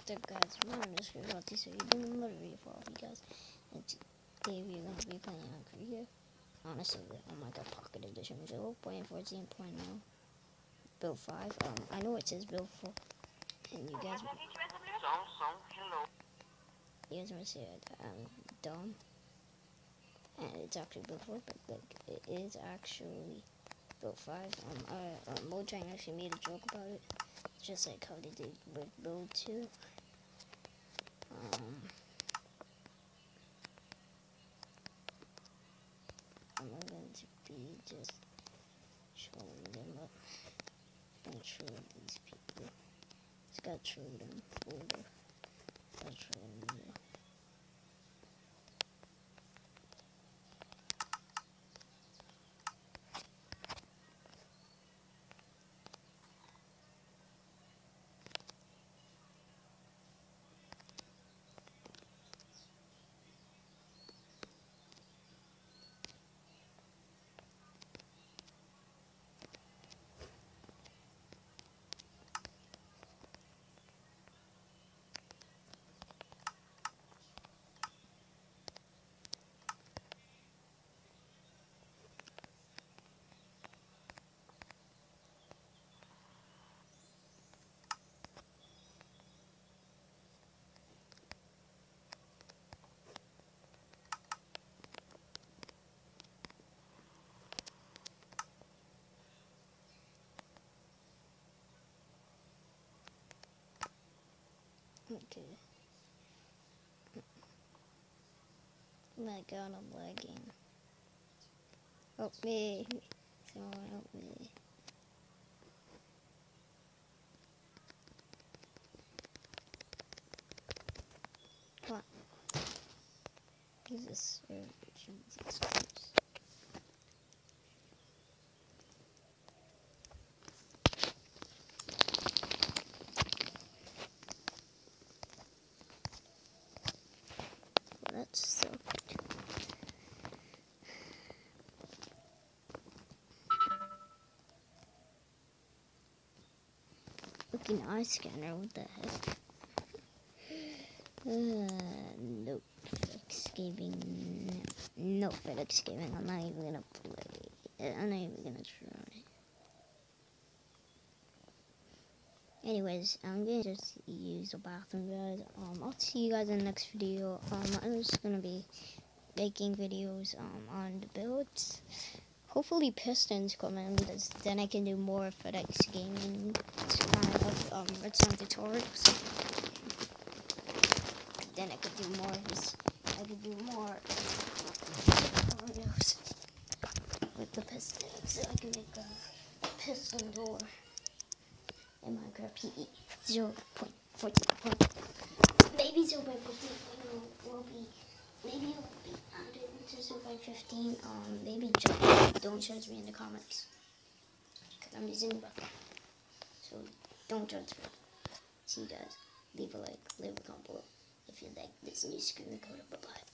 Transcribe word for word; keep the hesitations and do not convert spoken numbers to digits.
what's up, guys? My name is Roti, so you're doing another video for all of you guys. And today we're going to be playing on Korea. Honestly, oh my god, Pocket Edition zero point fourteen point oh. Build five. Um, I know it says build four. And you guys, you guys want to say that I'm dumb. And it's actually build four, but like, it is actually build five. Um, uh, uh, Mojang actually made a joke about it. Just like how they did with build two. Um, I'm going to be just showing them up. Don't troll these people. Just gotta troll them for the gotta troll them. Yeah. Okay. Oh my god, I'm lagging. Help me. Someone help me. Come on. Use this. Uh, Jesus Christ. That's so. Looking eye scanner, what the heck? Uh, nope. FedEx Gaming. No. No FedEx Gaming. I'm not even gonna play. I'm not even gonna try. Anyways, I'm gonna just use the bathroom, guys. Um, I'll see you guys in the next video. Um, I'm just gonna be making videos um on the builds. Hopefully Pistons come in, because then I can do more FedEx Gaming kind of um redstone tutorials. Then I could do more of this. I could do more tutorials with the Pistons. So I can make a piston door in Minecraft P E zero point fourteen. Maybe zero point fourteen will be. Maybe it will be added to zero point fifteen. Um, maybe judge, don't judge me in the comments, because I'm using the button. So don't judge me. See you guys. Leave a like, leave a comment below if you like this new screen recorder. Bye bye.